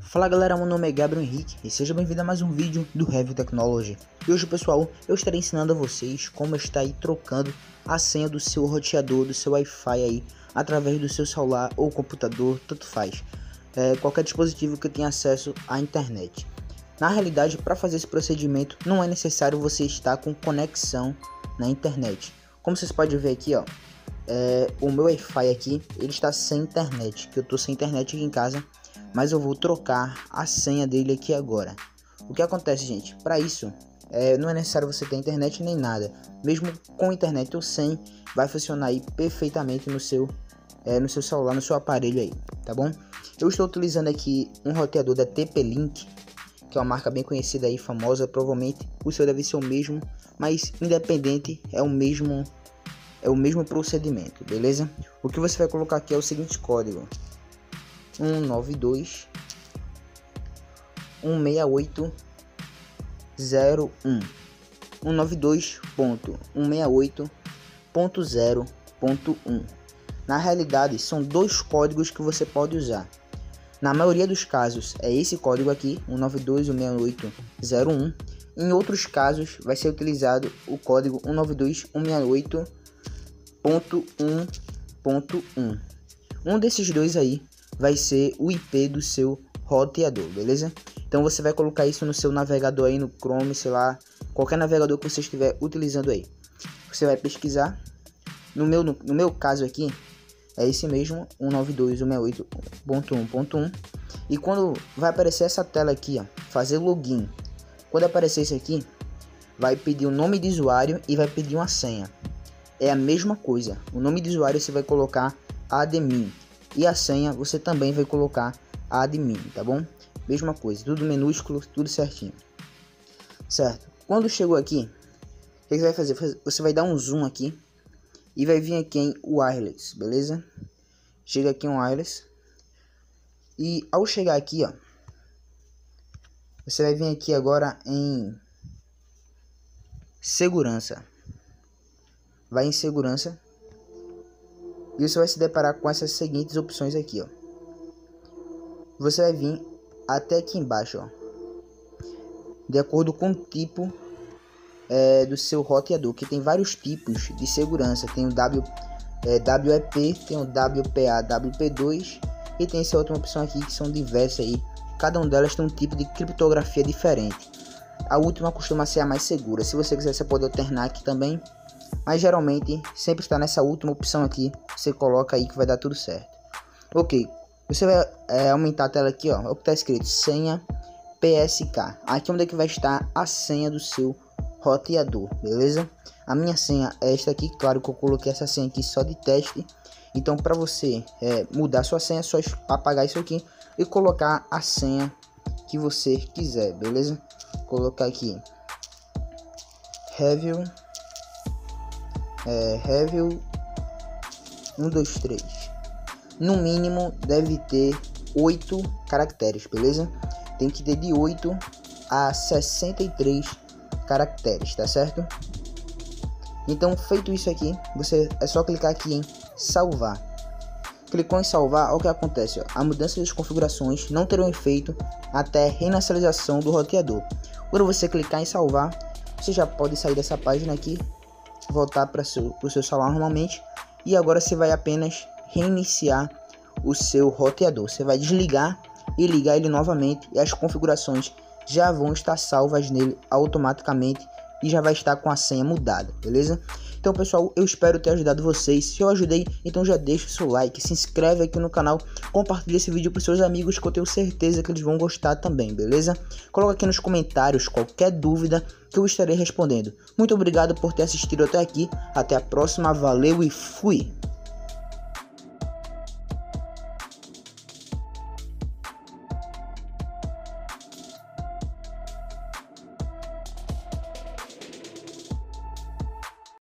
Fala galera, meu nome é Gabriel Henrique e seja bem-vindo a mais um vídeo do Review Technology. E hoje pessoal, eu estarei ensinando a vocês como está aí trocando a senha do seu roteador, do seu Wi-Fi aí, através do seu celular ou computador, tanto faz. Qualquer dispositivo que tenha acesso à internet. Na realidade, para fazer esse procedimento, não é necessário você estar com conexão na internet. Como vocês podem ver aqui, ó, o meu Wi-Fi aqui, ele está sem internet, que eu estou sem internet aqui em casa. Mas eu vou trocar a senha dele aqui agora. O que acontece, gente? Para isso, não é necessário você ter internet nem nada. Mesmo com internet ou sem, vai funcionar aí perfeitamente no seu celular, no seu aparelho aí, tá bom? Eu estou utilizando aqui um roteador da TP-Link, que é uma marca bem conhecida aí, famosa. Provavelmente o seu deve ser o mesmo, mas independente, é o mesmo procedimento, beleza? O que você vai colocar aqui é o seguinte código: 192.168.01 192.168.0.1. Na realidade, são dois códigos que você pode usar. Na maioria dos casos é esse código aqui, 192.168.0.1. Em outros casos vai ser utilizado o código 192.168.1.1. Um desses dois aí vai ser o IP do seu roteador, beleza? Então você vai colocar isso no seu navegador aí, no Chrome, sei lá, qualquer navegador que você estiver utilizando aí. Você vai pesquisar. No meu caso aqui é esse mesmo, 192.168.1.1. E quando vai aparecer essa tela aqui, ó, fazer login. Quando aparecer isso aqui, vai pedir o nome de usuário e vai pedir uma senha. É a mesma coisa. O nome de usuário você vai colocar admin. E a senha você também vai colocar admin, tá bom? Mesma coisa, tudo minúsculo, tudo certinho. Certo? Quando chegou aqui, o que você vai fazer? Você vai dar um zoom aqui e vai vir aqui em wireless, beleza? Chega aqui em wireless. E ao chegar aqui, ó, você vai vir aqui agora em segurança. Vai em segurança. E você vai se deparar com essas seguintes opções aqui, ó. Você vai vir até aqui embaixo, ó, de acordo com o tipo do seu roteador, que tem vários tipos de segurança. Tem o WEP, tem o WPA, WP2 e tem essa outra opção aqui que são diversas aí. Cada uma delas tem um tipo de criptografia diferente. A última costuma ser a mais segura. Se você quiser, você pode alternar aqui também. Mas geralmente sempre está nessa última opção aqui. Você coloca aí que vai dar tudo certo. Ok, você vai aumentar a tela aqui, ó. É o que está escrito: senha PSK. Aqui onde é que vai estar a senha do seu roteador, beleza? A minha senha é esta aqui. Claro que eu coloquei essa senha aqui só de teste. Então para você mudar sua senha, é só apagar isso aqui e colocar a senha que você quiser, beleza? Vou colocar aqui Review 123. No mínimo deve ter 8 caracteres, beleza? Tem que ter de 8 a 63 caracteres, tá certo? Então, feito isso aqui, é só clicar aqui em salvar. Clicou em salvar, olha o que acontece, ó. A mudança das configurações não terão efeito até a reinicialização do roteador. Quando você clicar em salvar, você já pode sair dessa página aqui, voltar para o seu celular normalmente, e agora você vai apenas reiniciar o seu roteador. Você vai desligar e ligar ele novamente e as configurações já vão estar salvas nele automaticamente e já vai estar com a senha mudada, beleza? Então pessoal, eu espero ter ajudado vocês. Se eu ajudei, então já deixa o seu like, se inscreve aqui no canal, compartilha esse vídeo para seus amigos que eu tenho certeza que eles vão gostar também, beleza? Coloca aqui nos comentários qualquer dúvida que eu estarei respondendo. Muito obrigado por ter assistido até aqui, até a próxima, valeu e fui!